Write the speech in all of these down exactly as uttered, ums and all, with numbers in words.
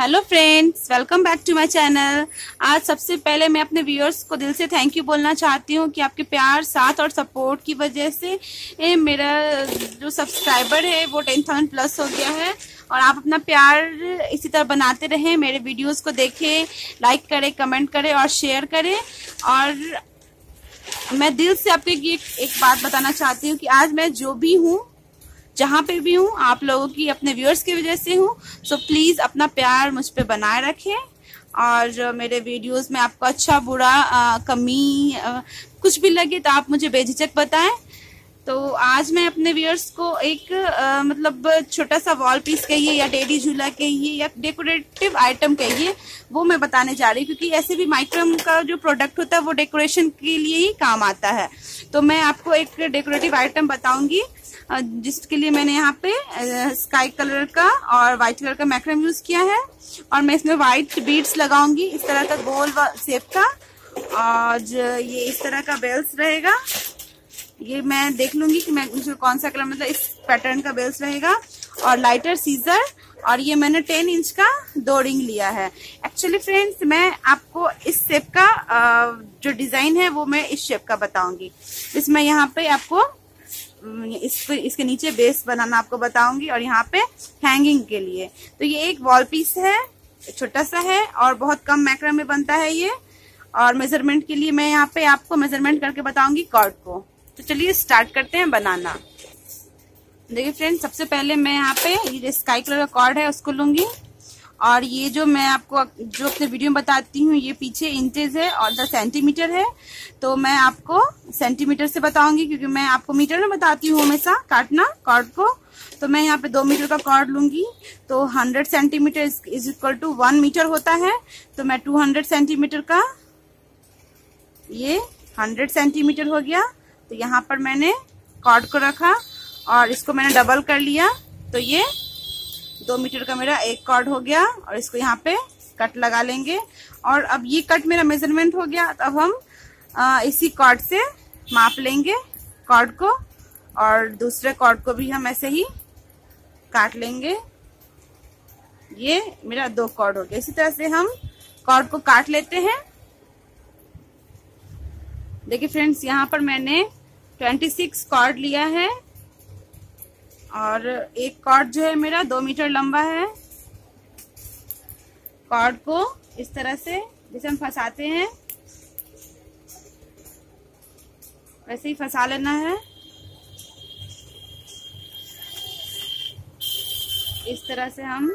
Hello friends, welcome back to my channel. आज सबसे पहले मैं अपने व्यूअर्स को दिल से थैंक यू बोलना चाहती हूँ कि आपके प्यार, साथ और सपोर्ट की वजह से ए, मेरा जो सब्सक्राइबर है वो टेन थाउजेंड प्लस हो गया है। और आप अपना प्यार इसी तरह बनाते रहें, मेरे वीडियोस को देखें, लाइक करें, कमेंट करें और शेयर करें। और मैं दिल से आपको एक, एक बात बताना चाहती हूँ कि आज मैं जो भी हूँ, जहाँ पे भी हूँ, आप लोगों की, अपने व्यूअर्स की वजह से हूँ। सो प्लीज अपना प्यार मुझ पे बनाए रखें और मेरे वीडियोस में आपको अच्छा बुरा आ, कमी आ, कुछ भी लगे तो आप मुझे बेझिझक बताएं। तो आज मैं अपने व्यूअर्स को एक आ, मतलब छोटा सा वॉल पीस कहिए या टेडी झूला कहिए या डेकोरेटिव आइटम कहिए, वो मैं बताने जा रही हूँ। क्योंकि ऐसे भी माइक्रम का जो प्रोडक्ट होता है वो डेकोरेशन के लिए ही काम आता है। तो मैं आपको एक डेकोरेटिव आइटम बताऊंगी जिसके लिए मैंने यहाँ पे स्काई कलर का और व्हाइट कलर का मैक्रम यूज किया है। और मैं इसमें व्हाइट बीड्स लगाऊंगी इस तरह का गोल शेप का। और ये इस तरह का बेल्स रहेगा। ये मैं देख लूंगी कि मैं मुझे कौन सा कलर, मतलब इस पैटर्न का बेल्स रहेगा। और लाइटर सीजर, और ये मैंने टेन इंच का दो रिंग लिया है। एक्चुअली फ्रेंड्स, मैं आपको इस शेप का जो डिजाइन है वो मैं इस शेप का बताऊंगी। इसमें यहाँ पे आपको इस इसके नीचे बेस बनाना आपको बताऊंगी और यहाँ पे हैंगिंग के लिए। तो ये एक वॉल पीस है, छोटा सा है और बहुत कम मैक्रम में बनता है ये। और मेजरमेंट के लिए मैं यहाँ पे आपको मेजरमेंट करके बताऊंगी कॉर्ड को। तो चलिए स्टार्ट करते हैं बनाना। देखिए फ्रेंड्स, सबसे पहले मैं यहाँ पे ये स्काई कलर का कॉर्ड है उसको लूंगी। और ये जो मैं आपको जो अपने वीडियो में बताती हूँ ये पीछे इंचेस है और दस सेंटीमीटर है। तो मैं आपको सेंटीमीटर से बताऊंगी क्योंकि मैं आपको मीटर में बताती हूँ हमेशा काटना कॉर्ड को। तो मैं यहाँ पे दो मीटर का कॉर्ड लूंगी। तो hundred centimetre is equal to one metre होता है। तो मैं टू हंड्रेड सेंटीमीटर का, ये हंड्रेड सेंटीमीटर हो गया। तो यहाँ पर मैंने कॉर्ड को रखा और इसको मैंने डबल कर लिया। तो ये दो मीटर का मेरा एक कॉर्ड हो गया। और इसको यहाँ पे कट लगा लेंगे। और अब ये कट मेरा मेजरमेंट हो गया। तो अब हम आ, इसी कॉर्ड से माप लेंगे कॉर्ड को। और दूसरे कॉर्ड को भी हम ऐसे ही काट लेंगे। ये मेरा दो कॉर्ड हो गया। इसी तरह से हम कॉर्ड को काट लेते हैं। देखिए फ्रेंड्स, यहाँ पर मैंने छब्बीस कॉर्ड लिया है और एक कॉर्ड जो है मेरा दो मीटर लंबा है। कॉर्ड को इस तरह से जैसे हम फंसाते हैं वैसे ही फंसा लेना है। इस तरह से हम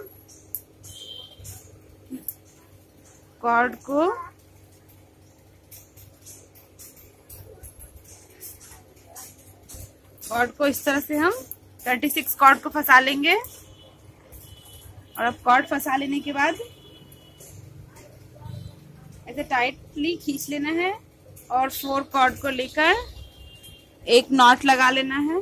कॉर्ड को कॉर्ड को इस तरह से हम छत्तीस कॉर्ड को फंसा लेंगे। और अब कॉर्ड फंसा लेने के बाद ऐसे टाइटली खींच लेना है और फोर कॉर्ड को लेकर एक नॉट लगा लेना है।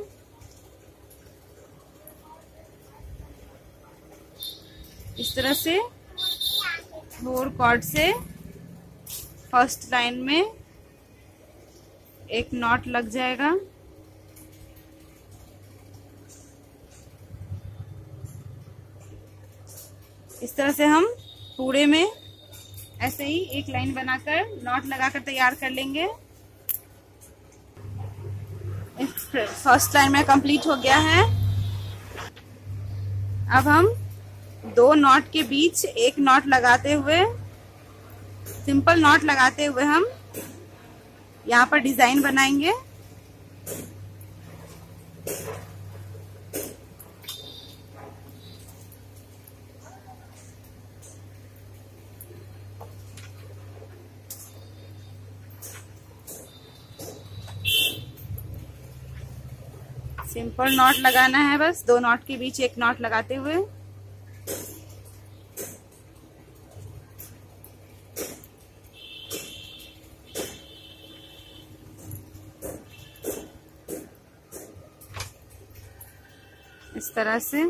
इस तरह से फोर कॉर्ड से फर्स्ट लाइन में एक नॉट लग जाएगा। इस तरह से हम पूरे में ऐसे ही एक लाइन बनाकर नॉट लगाकर तैयार कर लेंगे। फर्स्ट लाइन में कंप्लीट हो गया है। अब हम दो नॉट के बीच एक नॉट लगाते हुए, सिंपल नॉट लगाते हुए हम यहाँ पर डिजाइन बनाएंगे। सिंपल नॉट लगाना है, बस दो नॉट के बीच एक नॉट लगाते हुए। इस तरह से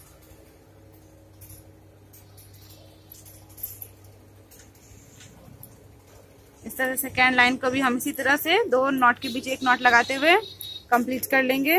इस तरह से सेकेंड लाइन को भी हम इसी तरह से दो नॉट के बीच एक नॉट लगाते हुए कंप्लीट कर लेंगे।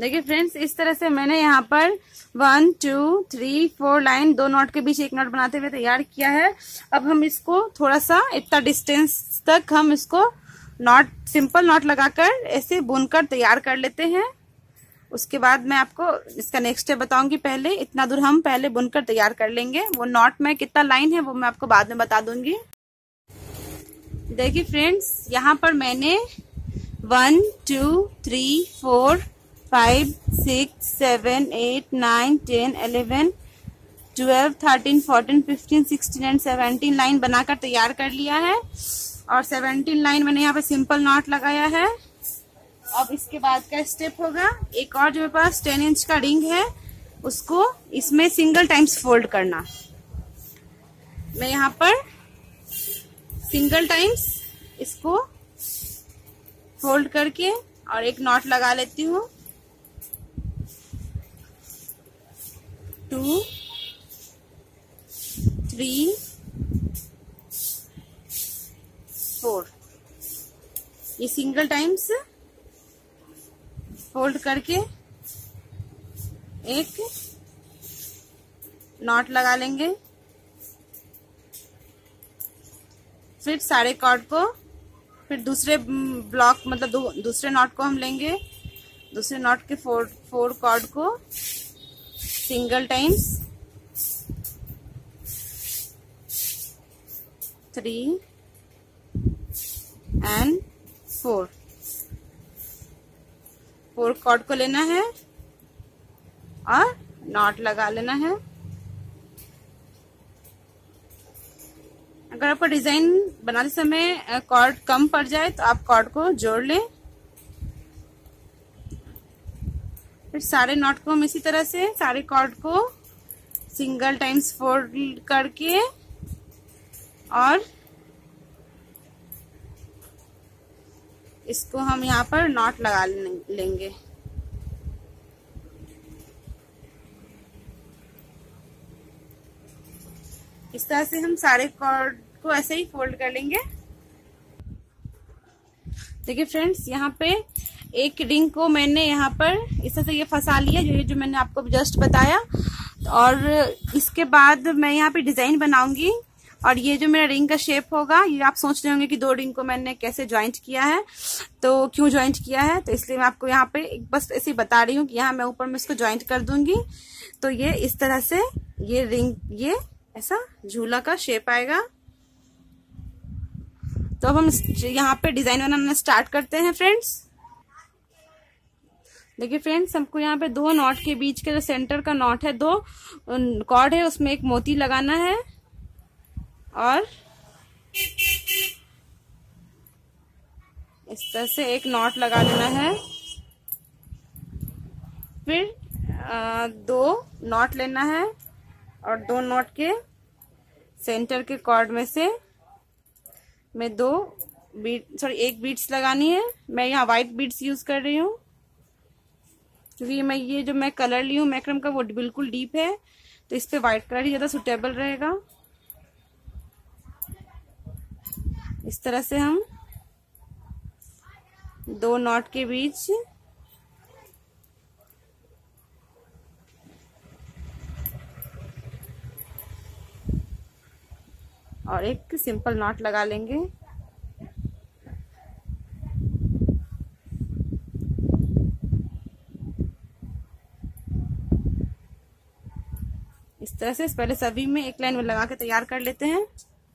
देखिए फ्रेंड्स, इस तरह से मैंने यहाँ पर one two three four line दो नॉट के बीच एक नॉट बनाते हुए तैयार किया है। अब हम इसको थोड़ा सा इतना डिस्टेंस तक हम इसको नॉट सिंपल नॉट लगाकर ऐसे बुनकर तैयार कर लेते हैं। उसके बाद मैं आपको इसका नेक्स्ट स्टेप बताऊंगी। पहले इतना दूर हम पहले बुनकर तैयार कर लेंगे। वो नॉट में कितना लाइन है वो मैं आपको बाद में बता दूंगी। देखिए फ्रेंड्स, यहाँ पर मैंने one two three four five six seven eight nine ten eleven twelve thirteen fourteen fifteen sixteen and seventeen line बनाकर तैयार कर लिया है। और सेवनटीन लाइन मैंने यहाँ पे सिंपल नॉट लगाया है। अब इसके बाद का स्टेप होगा, एक और जो मेरे पास टेन इंच का रिंग है उसको इसमें सिंगल टाइम्स फोल्ड करना। मैं यहाँ पर सिंगल टाइम्स इसको फोल्ड करके और एक नॉट लगा लेती हूँ। टू थ्री फोर, ये सिंगल टाइम्स फोल्ड करके एक नॉट लगा लेंगे। फिर सारे कॉर्ड को फिर दूसरे ब्लॉक मतलब दू, दूसरे नॉट को हम लेंगे। दूसरे नॉट के फोर फोर कॉर्ड को single times three and four four cord को लेना है और नॉट लगा लेना है। अगर आपको डिजाइन बनाते समय कॉर्ड कम पड़ जाए तो आप कॉर्ड को जोड़ लें। फिर सारे नॉट को हम इसी तरह से सारे कॉर्ड को सिंगल टाइम्स फोल्ड करके और इसको हम यहाँ पर नॉट लगा लेंगे। इस तरह से हम सारे कॉर्ड को ऐसे ही फोल्ड कर लेंगे। देखिए फ्रेंड्स, यहाँ पे एक रिंग को मैंने यहाँ पर इस तरह से ये फंसा लिया, जो जो मैंने आपको जस्ट बताया। और इसके बाद मैं यहाँ पे डिजाइन बनाऊंगी और ये जो मेरा रिंग का शेप होगा, ये आप सोच रहे होंगे कि दो रिंग को मैंने कैसे ज्वाइंट किया है, तो क्यों ज्वाइंट किया है, तो इसलिए मैं आपको यहाँ पे बस ऐसे ही बता रही हूँ कि यहाँ मैं ऊपर में इसको ज्वाइंट कर दूंगी। तो ये इस तरह से ये रिंग ये ऐसा झूला का शेप आएगा। तो अब हम यहाँ पे डिजाइन बनाना स्टार्ट करते हैं फ्रेंड्स। देखिए फ्रेंड्स, हमको यहाँ पे दो नॉट के बीच के जो सेंटर का नॉट है, दो कॉर्ड है, उसमें एक मोती लगाना है और इस तरह से एक नॉट लगा लेना है। फिर आ, दो नॉट लेना है और दो नॉट के सेंटर के कॉर्ड में से मैं दो बीट सॉरी एक बीट्स लगानी है। मैं यहाँ व्हाइट बीट्स यूज कर रही हूँ क्योंकि मैं ये जो मैं कलर ली हूँ मैक्रम का वो बिल्कुल डीप है, तो इस पे व्हाइट कलर ही ज्यादा सुटेबल रहेगा। इस तरह से हम दो नॉट के बीच और एक सिंपल नॉट लगा लेंगे। इस तरह से पहले सभी में एक लाइन में लगा के तैयार कर लेते हैं।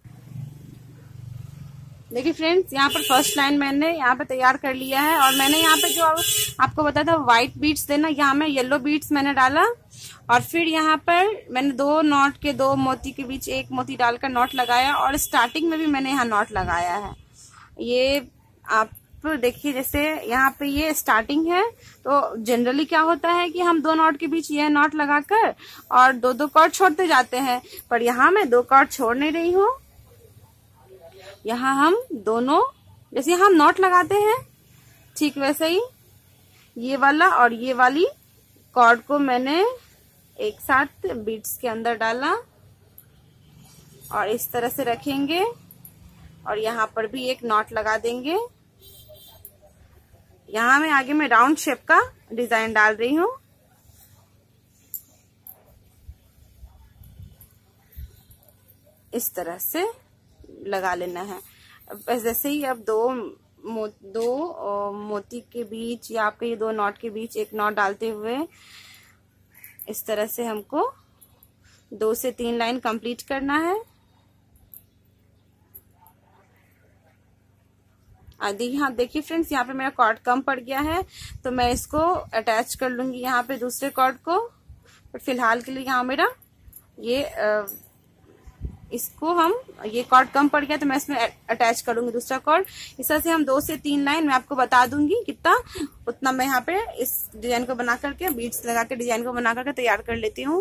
देखिए फ्रेंड्स, यहाँ पर फर्स्ट लाइन मैंने यहाँ पे तैयार कर लिया है और मैंने यहाँ पे जो आपको बताया था व्हाइट बीट्स देना, यहाँ में येलो बीट्स मैंने डाला और फिर यहाँ पर मैंने दो नॉट के दो मोती के बीच एक मोती डालकर नॉट लगाया और स्टार्टिंग में भी मैंने यहाँ नॉट लगाया है। ये आप देखिए, जैसे यहाँ पे ये स्टार्टिंग है तो जनरली क्या होता है कि हम दो नॉट के बीच ये नॉट लगाकर और दो दो कॉर्ड छोड़ते जाते हैं, पर यहाँ मैं दो कॉर्ड छोड़ नहीं रही हूँ। यहाँ हम दोनों जैसे हम नॉट लगाते हैं ठीक वैसे ही ये वाला और ये वाली कॉर्ड को मैंने एक साथ बीट्स के अंदर डाला और इस तरह से रखेंगे और यहाँ पर भी एक नॉट लगा देंगे। यहाँ मैं आगे में राउंड शेप का डिजाइन डाल रही हूँ। इस तरह से लगा लेना है। अब जैसे ही अब दो मो, दो मोती के बीच या आपके ये दो नॉट के बीच एक नॉट डालते हुए इस तरह से हमको दो से तीन लाइन कंप्लीट करना है। आदि यहाँ देखिए फ्रेंड्स, यहाँ पे मेरा कॉर्ड कम पड़ गया है तो मैं इसको अटैच कर लूंगी यहाँ पे दूसरे कॉर्ड को। पर फिलहाल के लिए यहाँ मेरा ये आ, इसको हम ये कॉर्ड कम पड़ गया तो मैं इसमें अटैच करूंगी दूसरा कॉर्ड। इस तरह से हम दो से तीन लाइन मैं आपको बता दूंगी कितना, उतना मैं यहाँ पे इस डिजाइन को बना करके बीड्स लगा के डिजाइन को बना करके तैयार कर लेती हूँ।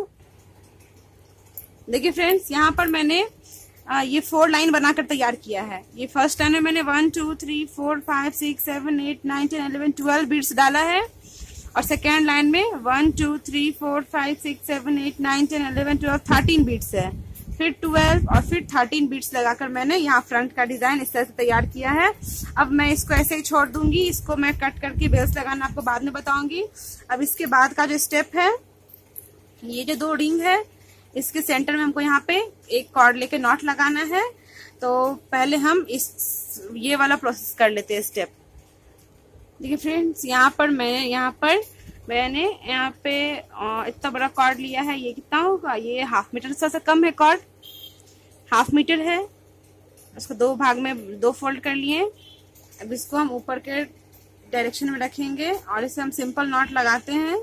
देखिए फ्रेंड्स, यहाँ पर मैंने आ, ये फोर लाइन बनाकर तैयार किया है। ये फर्स्ट लाइन में मैंने one two three four five six seven eight nine ten eleven twelve beads डाला है और सेकेंड लाइन में one two three four five six seven eight nine ten eleven twelve thirteen beads है। फिर twelve और फिर थर्टीन बीड्स लगाकर मैंने यहाँ फ्रंट का डिजाइन इस तरह से तैयार किया है। अब मैं इसको ऐसे ही छोड़ दूंगी, इसको मैं कट करके बेल्स लगाना आपको बाद में बताऊंगी। अब इसके बाद का जो स्टेप है, ये जो दो रिंग है इसके सेंटर में हमको यहाँ पे एक कॉर्ड लेके नॉट लगाना है। तो पहले हम इस ये वाला प्रोसेस कर लेते हैं स्टेप। देखिए फ्रेंड्स, यहाँ पर मैं यहाँ पर मैंने यहाँ पे इतना बड़ा कॉर्ड लिया है। ये कितना होगा, ये हाफ मीटर से कम है, कॉर्ड हाफ मीटर है। उसको दो भाग में दो फोल्ड कर लिए। अब इसको हम ऊपर के डायरेक्शन में रखेंगे और इसे हम सिंपल नॉट लगाते हैं।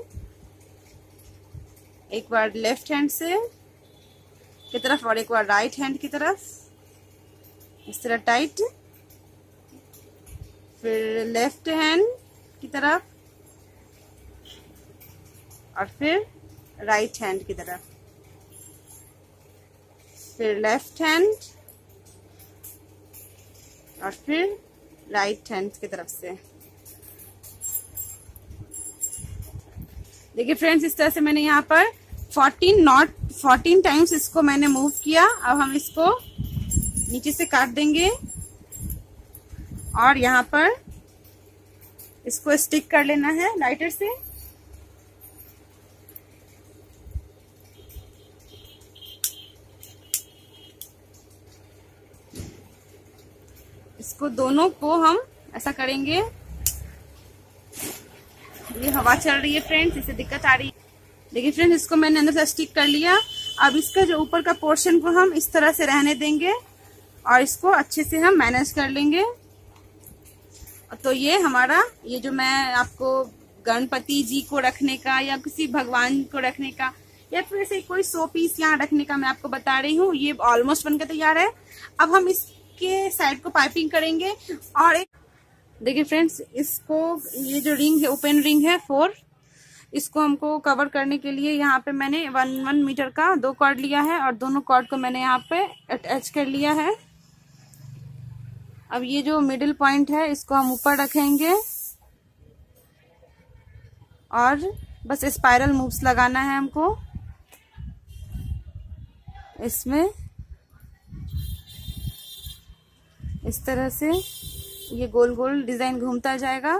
एक बार लेफ्ट हैंड से की तरफ और एक बार राइट हैंड की तरफ, इस तरह टाइट। फिर लेफ्ट हैंड की तरफ और फिर राइट हैंड की तरफ, फिर लेफ्ट हैंड और फिर राइट हैंड की तरफ से। देखिए फ्रेंड्स, इस तरह से मैंने यहाँ पर फोर्टीन नॉट फोर्टीन टाइम्स इसको मैंने मूव किया। अब हम इसको नीचे से काट देंगे और यहाँ पर इसको स्टिक कर लेना है लाइटर से। इसको दोनों को हम ऐसा करेंगे। ये हवा चल रही है फ्रेंड्स, इससे दिक्कत आ रही है। देखिए फ्रेंड्स, इसको मैंने अंदर से स्टिक कर लिया। अब इसका जो ऊपर का पोर्शन को हम इस तरह से रहने देंगे और इसको अच्छे से हम मैनेज कर लेंगे। तो ये हमारा, ये जो मैं आपको गणपति जी को रखने का या किसी भगवान को रखने का या फिर ऐसे कोई सौ पीस यहाँ रखने का मैं आपको बता रही हूँ, ये ऑलमोस्ट बनकर तैयार है। अब हम इसके साइड को पाइपिंग करेंगे। और एक देखिए फ्रेंड्स, इसको ये जो रिंग है, ओपन रिंग है फोर, इसको हमको कवर करने के लिए यहाँ पे मैंने वन वन मीटर का दो कॉर्ड लिया है और दोनों कॉर्ड को मैंने यहाँ पे अटैच कर लिया है। अब ये जो मिडिल पॉइंट है इसको हम ऊपर रखेंगे और बस स्पाइरल मूव्स लगाना है हमको इसमें। इस तरह से ये गोल गोल डिजाइन घूमता जाएगा।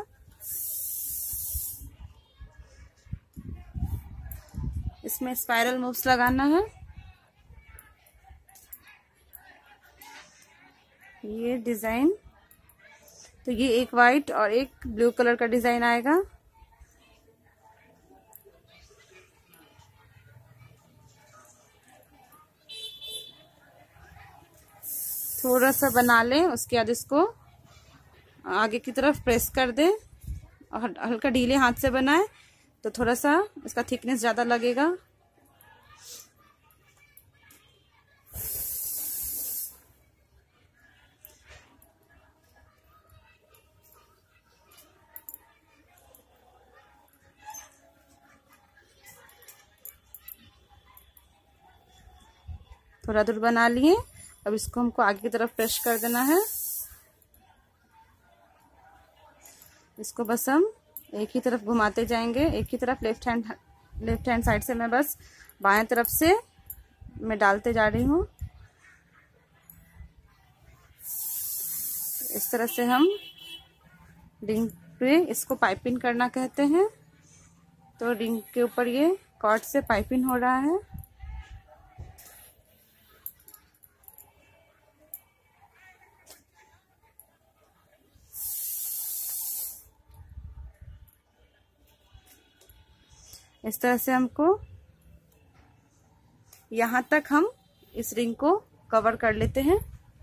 इसमें स्पाइरल मूव्स लगाना है। ये डिजाइन, तो ये एक वाइट और एक ब्लू कलर का डिजाइन आएगा। थोड़ा सा बना लें, उसके बाद इसको आगे की तरफ प्रेस कर दें और हल्का ढीले हाथ से बनाएं तो थोड़ा सा इसका थिकनेस ज्यादा लगेगा। थोड़ा दूर बना लिए। अब इसको हमको आगे की तरफ प्रेस कर देना है। इसको बस हम एक ही तरफ घुमाते जाएंगे, एक ही तरफ। Left hand left hand side से मैं बस बाएं तरफ से मैं डालते जा रही हूँ। इस तरह से हम रिंग पे इसको पाइपिंग करना कहते हैं। तो रिंग के ऊपर ये कॉर्ड से पाइपिंग हो रहा है। इस तरह से हमको यहाँ तक हम इस रिंग को कवर कर लेते हैं।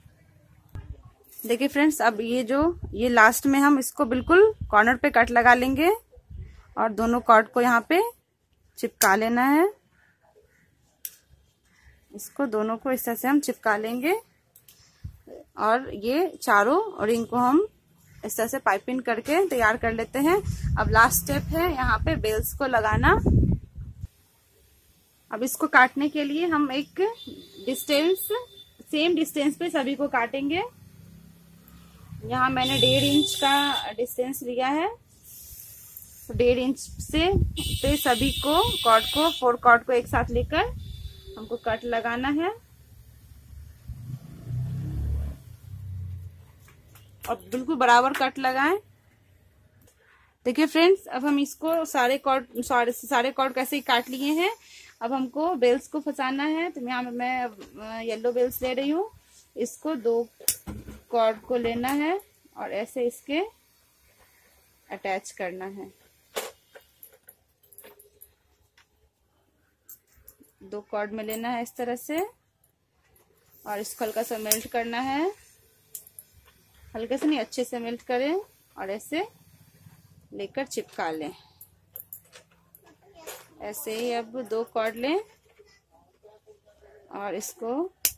देखिए फ्रेंड्स, अब ये जो ये लास्ट में हम इसको बिल्कुल कॉर्नर पे कट लगा लेंगे और दोनों कॉर्ड को यहाँ पे चिपका लेना है। इसको दोनों को इस तरह से हम चिपका लेंगे और ये चारों रिंग को हम इस तरह से पाइपिंग करके तैयार कर लेते हैं। अब लास्ट स्टेप है यहाँ पे बेल्स को लगाना। अब इसको काटने के लिए हम एक डिस्टेंस सेम डिस्टेंस पे सभी को काटेंगे। यहाँ मैंने डेढ़ इंच का डिस्टेंस लिया है। तो डेढ़ इंच से पे सभी को कॉर्ड को फोर कॉर्ड को एक साथ लेकर हमको कट लगाना है। और बिल्कुल बराबर कट लगाएं। देखिए फ्रेंड्स, अब हम इसको सारे कॉर्ड सारे सारे कॉर्ड कैसे ही काट लिए हैं। अब हमको बेल्स को फंसाना है। तो यहाँ मैं येलो बेल्स ले रही हूँ। इसको दो कॉर्ड को लेना है और ऐसे इसके अटैच करना है। दो कॉर्ड में लेना है इस तरह से और इसको हल्का सा मेल्ट करना है। हल्के से नहीं, अच्छे से मेल्ट करें और ऐसे लेकर चिपका लें। ऐसे ही अब दो कॉर्ड लें और इसको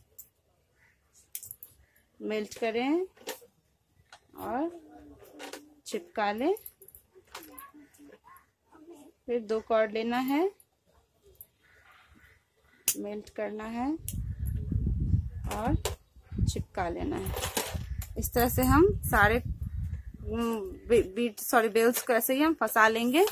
मेल्ट करें और चिपका लें। फिर दो कॉर्ड लेना है, मेल्ट करना है और चिपका लेना है। इस तरह से हम सारे बीट सॉरी बेल्स को ऐसे ही हम फंसा लेंगे।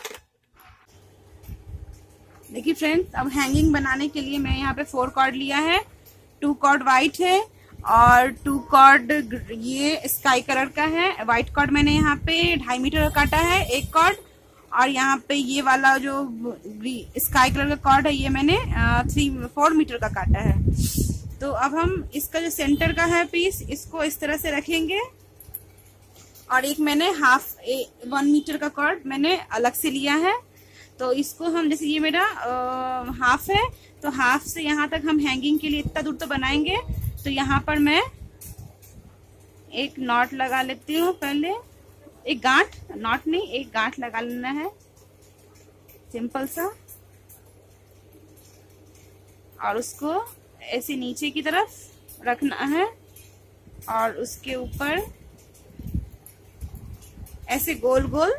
देखिए फ्रेंड्स, अब हैंगिंग बनाने के लिए मैं यहाँ पे फोर कॉर्ड लिया है। टू कॉर्ड वाइट है और टू कॉर्ड ये स्काई कलर का है। व्हाइट कॉर्ड मैंने यहाँ पे ढाई मीटर का काटा है एक कॉर्ड, और यहाँ पे ये वाला जो स्काई कलर का कॉर्ड है ये मैंने थ्री फोर मीटर का काटा है। तो अब हम इसका जो सेंटर का है पीस, इसको इस तरह से रखेंगे और एक मैंने हाफ ए, वन मीटर का कॉर्ड मैंने अलग से लिया है। तो इसको हम जैसे ये मेरा आ, हाफ है, तो हाफ से यहाँ तक हम हैंगिंग के लिए इतना दूर तो बनाएंगे। तो यहाँ पर मैं एक नॉट लगा लेती हूँ। पहले एक गांठ, नॉट नहीं, एक गांठ लगा लेना है सिंपल सा, और उसको ऐसे नीचे की तरफ रखना है और उसके ऊपर ऐसे गोल गोल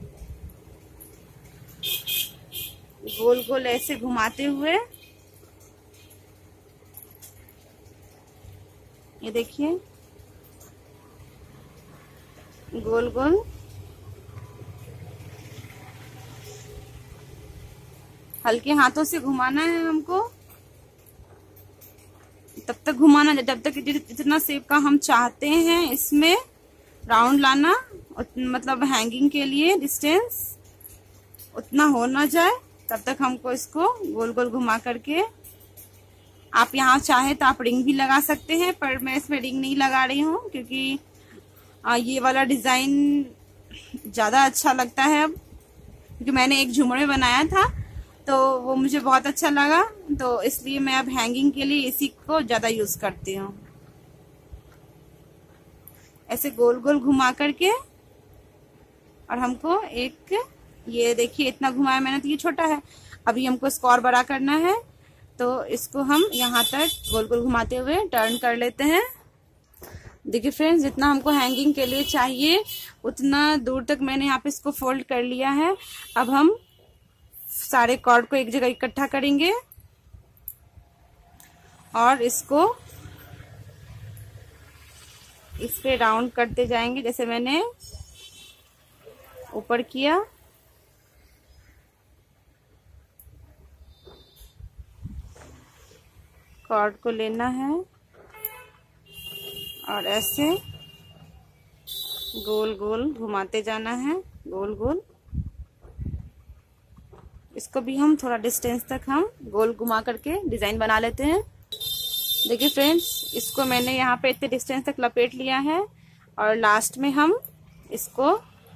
गोल गोल ऐसे घुमाते हुए, ये देखिए गोल गोल हल्के हाथों से घुमाना है हमको। तब तक घुमाना जब तक जितना शेप का हम चाहते हैं इसमें राउंड लाना, मतलब हैंगिंग के लिए डिस्टेंस उतना हो ना जाए तब तक हमको इसको गोल गोल घुमा करके, आप यहाँ चाहे तो आप रिंग भी लगा सकते हैं, पर मैं इसमें रिंग नहीं लगा रही हूँ क्योंकि ये वाला डिजाइन ज्यादा अच्छा लगता है। अब क्योंकि मैंने एक झूमर में बनाया था तो वो मुझे बहुत अच्छा लगा, तो इसलिए मैं अब हैंगिंग के लिए इसी को ज्यादा यूज करती हूँ। ऐसे गोल गोल घुमा करके, और हमको एक ये देखिए इतना घुमाया मैंने तो ये छोटा है, अभी हमको इसको और बड़ा करना है। तो इसको हम यहाँ तक गोल गोल घुमाते हुए टर्न कर लेते हैं। देखिए फ्रेंड्स, जितना हमको हैंगिंग के लिए चाहिए उतना दूर तक मैंने यहाँ पे इसको फोल्ड कर लिया है। अब हम सारे कॉर्ड को एक जगह इकट्ठा करेंगे और इसको इस पे राउंड करते जाएंगे जैसे मैंने ऊपर किया। कॉर्ड को लेना है और ऐसे गोल गोल घुमाते जाना है, गोल गोल। इसको भी हम थोड़ा डिस्टेंस तक हम गोल घुमा करके डिजाइन बना लेते हैं। देखिए फ्रेंड्स, इसको मैंने यहाँ पे इतने डिस्टेंस तक लपेट लिया है और लास्ट में हम इसको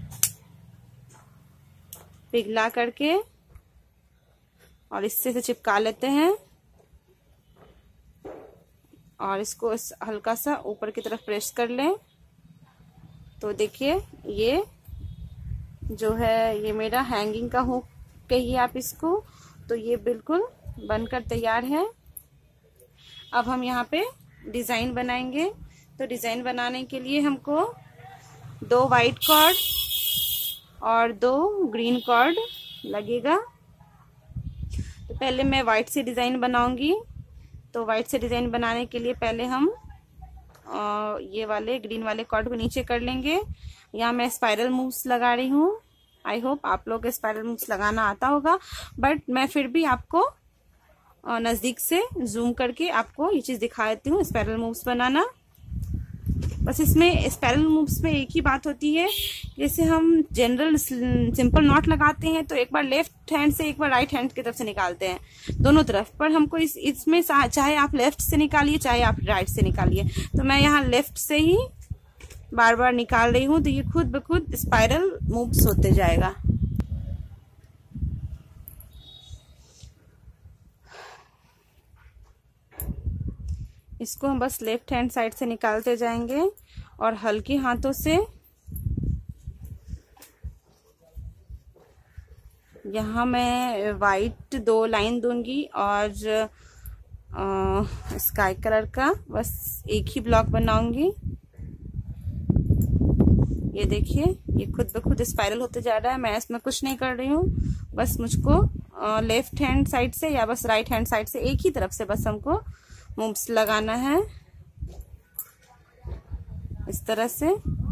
पिघला करके और इससे से चिपका लेते हैं और इसको इस हल्का सा ऊपर की तरफ प्रेस कर लें। तो देखिए ये जो है ये मेरा हैंगिंग का हुक कहिए आप इसको, तो ये बिल्कुल बनकर तैयार है। अब हम यहाँ पे डिजाइन बनाएंगे। तो डिजाइन बनाने के लिए हमको दो वाइट कॉर्ड और दो ग्रीन कॉर्ड लगेगा। तो पहले मैं वाइट से डिजाइन बनाऊंगी। तो वाइट से डिजाइन बनाने के लिए पहले हम आ, ये वाले ग्रीन वाले कॉर्ड को नीचे कर लेंगे। यहाँ मैं स्पाइरल मूव्स लगा रही हूँ। आई होप आप लोग को स्पाइरल मूव्स लगाना आता होगा, बट मैं फिर भी आपको नजदीक से जूम करके आपको ये चीज दिखा देती हूँ, स्पाइरल मूव्स बनाना। बस इसमें स्पाइरल मूव्स में एक ही बात होती है, जैसे हम जनरल सिंपल नॉट लगाते हैं तो एक बार लेफ्ट हैंड से एक बार राइट हैंड की तरफ से निकालते हैं, दोनों तरफ। पर हमको इस इसमें चाहे आप लेफ्ट से निकालिए चाहे आप राइट से निकालिए, तो मैं यहाँ लेफ्ट से ही बार बार निकाल रही हूँ। तो ये खुद ब खुद स्पाइरल मूव्स होते जाएगा। इसको हम बस लेफ्ट हैंड साइड से निकालते जाएंगे और हल्के हाथों से यहाँ मैं वाइट दो लाइन दूंगी और स्काई कलर का बस एक ही ब्लॉक बनाऊंगी। ये देखिए ये खुद ब खुद स्पाइरल होते जा रहा है। मैं इसमें कुछ नहीं कर रही हूँ, बस मुझको लेफ्ट हैंड साइड से या बस राइट हैंड साइड से एक ही तरफ से बस हमको मूव्स लगाना है इस तरह से।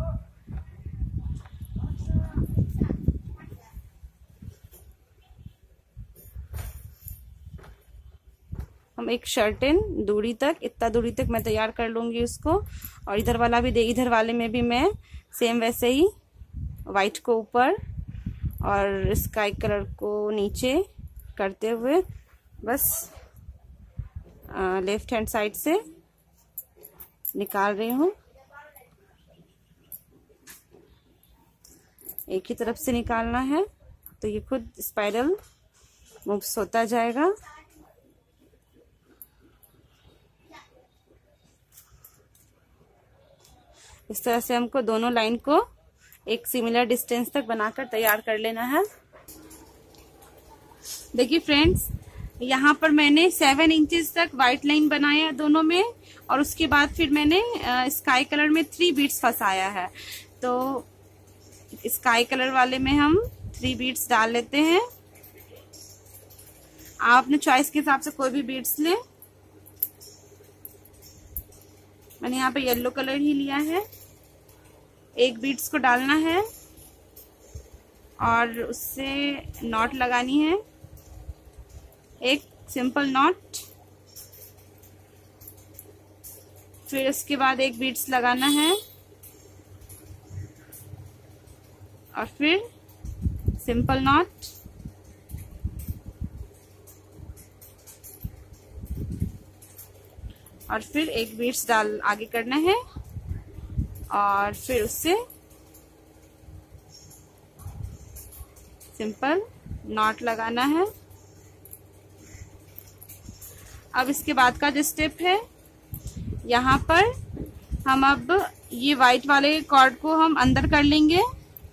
हम एक शर्टेन दूरी तक, इतना दूरी तक मैं तैयार कर लूंगी उसको। और इधर वाला भी दे, इधर वाले में भी मैं सेम वैसे ही वाइट को ऊपर और स्काई कलर को नीचे करते हुए बस लेफ्ट हैंड साइड से निकाल रही हूँ। एक ही तरफ से निकालना है, तो ये खुद स्पाइरल मूव्स होता जाएगा। इस तरह से हमको दोनों लाइन को एक सिमिलर डिस्टेंस तक बनाकर तैयार कर लेना है। देखिए फ्रेंड्स, यहाँ पर मैंने सेवन इंचेस तक व्हाइट लाइन बनाया है दोनों में, और उसके बाद फिर मैंने स्काई कलर में थ्री बीड्स फंसाया है। तो स्काई कलर वाले में हम थ्री बीड्स डाल लेते हैं। आप अपने चॉइस के हिसाब से कोई भी बीड्स लें। मैंने यहाँ पे येलो कलर ही लिया है। एक बीड्स को डालना है और उससे नॉट लगानी है, एक सिंपल नॉट। फिर उसके बाद एक बीड्स लगाना है और फिर सिंपल नॉट। और फिर एक बीड्स डाल आगे करना है और फिर उससे सिंपल नॉट लगाना है। अब इसके बाद का जो स्टेप है, यहाँ पर हम अब ये व्हाइट वाले कॉर्ड को हम अंदर कर लेंगे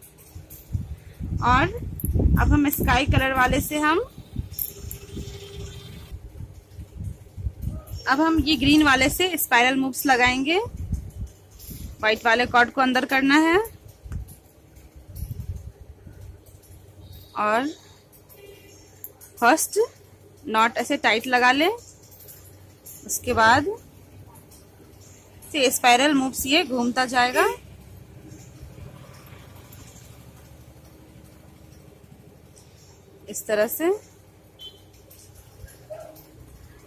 और अब हम स्काई कलर वाले से हम अब हम ये ग्रीन वाले से स्पाइरल मूव्स लगाएंगे। व्हाइट वाले कॉर्ड को अंदर करना है और फर्स्ट नॉट ऐसे टाइट लगा ले। उसके बाद से स्पाइरल मूव्स ये घूमता जाएगा। इस तरह से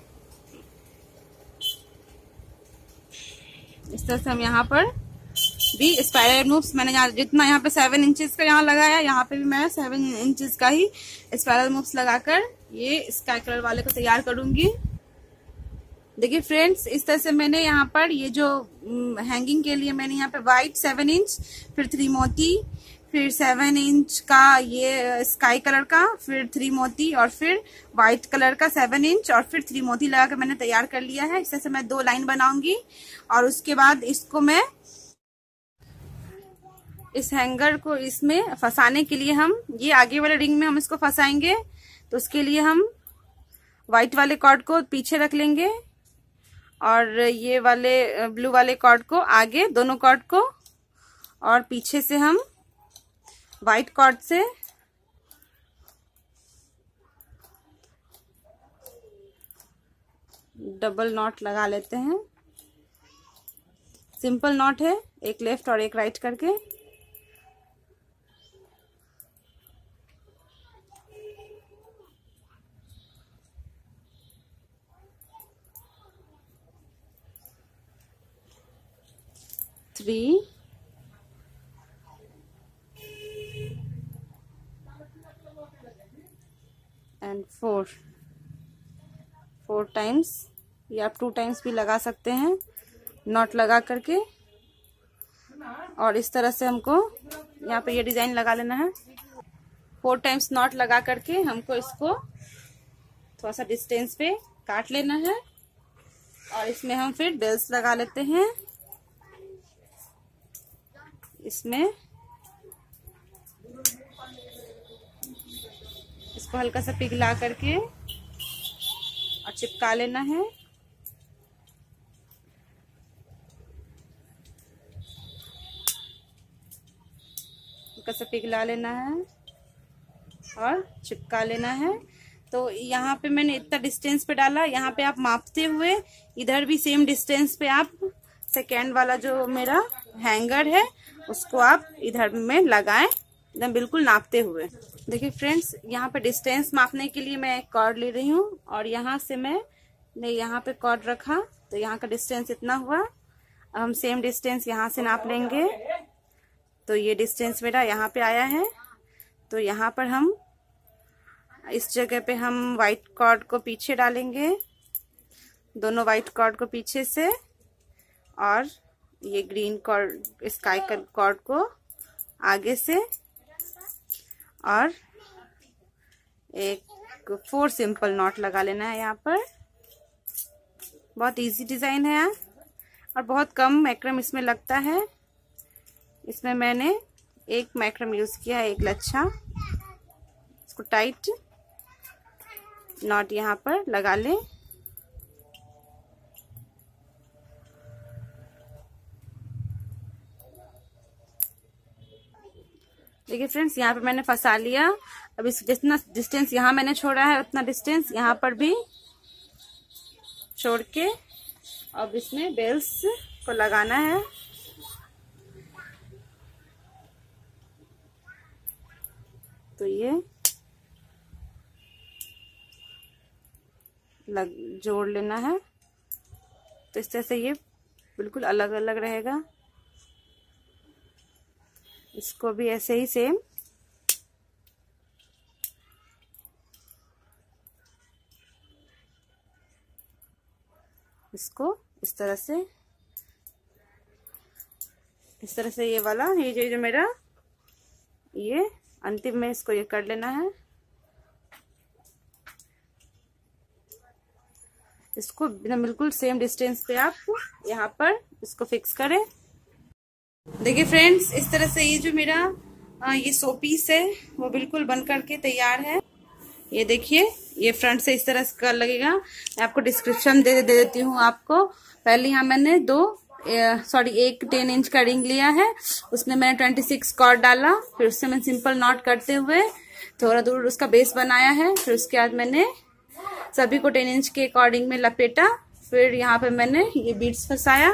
इस तरह से हम यहाँ पर भी स्पाइरल मूव्स मैंने यहाँ जितना यहाँ पे सेवन इंचेस का यहाँ लगाया, यहाँ पे भी मैं सेवन इंचेस का ही स्पाइरल मूव्स लगाकर ये स्काई कलर वाले को तैयार करूंगी। देखिए फ्रेंड्स, इस तरह से मैंने यहाँ पर ये जो हैंगिंग के लिए मैंने यहाँ पे व्हाइट सेवन इंच, फिर थ्री मोती, फिर सेवन इंच का ये स्काई कलर का, फिर थ्री मोती और फिर व्हाइट कलर का सेवन इंच और फिर थ्री मोती लगा के मैंने तैयार कर लिया है। इस तरह से मैं दो लाइन बनाऊंगी और उसके बाद इसको मैं इस हैंगर को इसमें फंसाने के लिए हम ये आगे वाले रिंग में हम इसको फंसाएंगे। तो उसके लिए हम व्हाइट वाले कॉर्ड को पीछे रख लेंगे और ये वाले ब्लू वाले कॉर्ड को आगे, दोनों कॉर्ड को, और पीछे से हम व्हाइट कॉर्ड से डबल नॉट लगा लेते हैं। सिंपल नॉट है, एक लेफ्ट और एक राइट करके। Three and four, four times, या आप टू टाइम्स भी लगा सकते हैं नॉट लगा करके। और इस तरह से हमको यहाँ पे ये डिजाइन लगा लेना है। फोर टाइम्स नॉट लगा करके हमको इसको थोड़ा सा डिस्टेंस पे काट लेना है और इसमें हम फिर बेल्स लगा लेते हैं। इसमें इसको हल्का सा पिघला करके और चिपका लेना है। हल्का सा पिघला लेना है और चिपका लेना है। तो यहाँ पे मैंने इतना डिस्टेंस पे डाला, यहाँ पे आप मापते हुए इधर भी सेम डिस्टेंस पे आप सेकेंड वाला जो मेरा हैंगर है उसको आप इधर में लगाएं, एकदम बिल्कुल नापते हुए। देखिए फ्रेंड्स, यहाँ पे डिस्टेंस मापने के लिए मैं एक कॉर्ड ले रही हूँ और यहाँ से मैं ने यहाँ पे कॉर्ड रखा तो यहाँ का डिस्टेंस इतना हुआ। अब हम सेम डिस्टेंस यहाँ से नाप लेंगे। तो ये डिस्टेंस मेरा यहाँ पे आया है। तो यहाँ पर हम इस जगह पे हम व्हाइट कॉर्ड को पीछे डालेंगे, दोनों व्हाइट कॉर्ड को पीछे से, और ये ग्रीन कॉर्ड स्काई कॉर्ड को आगे से, और एक फोर सिंपल नॉट लगा लेना है यहाँ पर। बहुत इजी डिजाइन है यार और बहुत कम मैक्रम इसमें लगता है। इसमें मैंने एक मैक्रम यूज किया है, एक लच्छा। इसको टाइट नॉट यहाँ पर लगा लें। देखिए फ्रेंड्स, यहाँ पे मैंने फंसा लिया। अब इस जितना डिस्टेंस यहाँ मैंने छोड़ा है उतना डिस्टेंस यहाँ पर भी छोड़ के अब इसमें बेल्स को लगाना है। तो ये लग जोड़ लेना है। तो इस तरह से ये बिल्कुल अलग अलग रहेगा। इसको भी ऐसे ही सेम इसको इस तरह से इस तरह से ये वाला ये जो, जो मेरा ये अंतिम में इसको ये कर लेना है। इसको बिल्कुल सेम डिस्टेंस पे आप यहाँ पर इसको फिक्स करें। देखिए फ्रेंड्स, इस तरह से ये जो मेरा आ, ये सो पीस है वो बिल्कुल बन करके तैयार है। ये देखिए, ये फ्रंट से इस तरह का लगेगा। मैं आपको डिस्क्रिप्शन दे दे देती हूँ आपको। पहले यहाँ मैंने दो सॉरी एक टेन इंच का रिंग लिया है, उसमें मैंने ट्वेंटी सिक्स कॉर्ड डाला, फिर उससे मैं सिंपल नॉट करते हुए थोड़ा दूर उसका बेस बनाया है। फिर उसके बाद मैंने सभी को टेन इंच के अकॉर्डिंग में लपेटा। फिर यहाँ पे मैंने ये बीड्स फंसाया।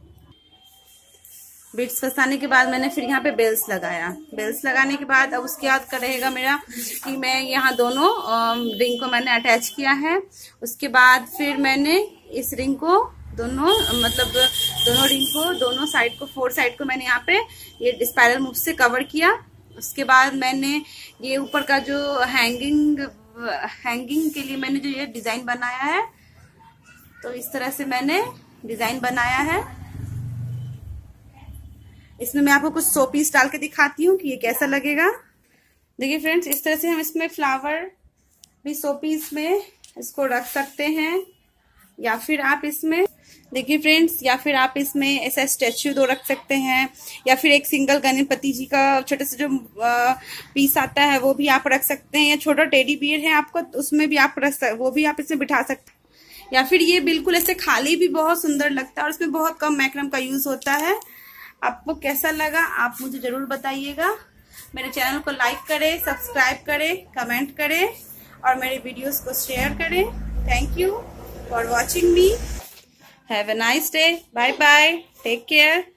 बीड्स फंसाने के बाद मैंने फिर यहाँ पे बेल्स लगाया। बेल्स लगाने के बाद अब उसके बाद का रहेगा मेरा कि मैं यहाँ दोनों रिंग को मैंने अटैच किया है। उसके बाद फिर मैंने इस रिंग को दोनों मतलब दोनों रिंग को, दोनों साइड को, फोर साइड को मैंने यहाँ पे ये स्पाइरल मूव से कवर किया। उसके बाद मैंने ये ऊपर का जो हैंगिंग हैंगिंग के लिए मैंने जो ये डिजाइन बनाया है, तो इस तरह से मैंने डिजाइन बनाया है। इसमें मैं आपको कुछ शो पीस डाल के दिखाती हूँ कि ये कैसा लगेगा। देखिए फ्रेंड्स, इस तरह से हम इसमें फ्लावर भी शो पीस में इसको रख सकते हैं, या फिर आप इसमें देखिए फ्रेंड्स, या फिर आप इसमें ऐसा स्टैच्यू दो रख सकते हैं, या फिर एक सिंगल गणपति जी का छोटे से जो पीस आता है वो भी आप रख सकते हैं, या छोटा टेडी बियर है आपको तो उसमें भी आप रख सकते, वो भी आप इसमें बिठा सकते हैं। या फिर ये बिल्कुल ऐसे खाली भी बहुत सुंदर लगता है और इसमें बहुत कम मैक्रम का यूज होता है। आपको कैसा लगा आप मुझे जरूर बताइएगा। मेरे चैनल को लाइक करें, सब्सक्राइब करें, कमेंट करें और मेरे वीडियोस को शेयर करें। Thank you for watching me. Have a nice day. Bye bye. Take care.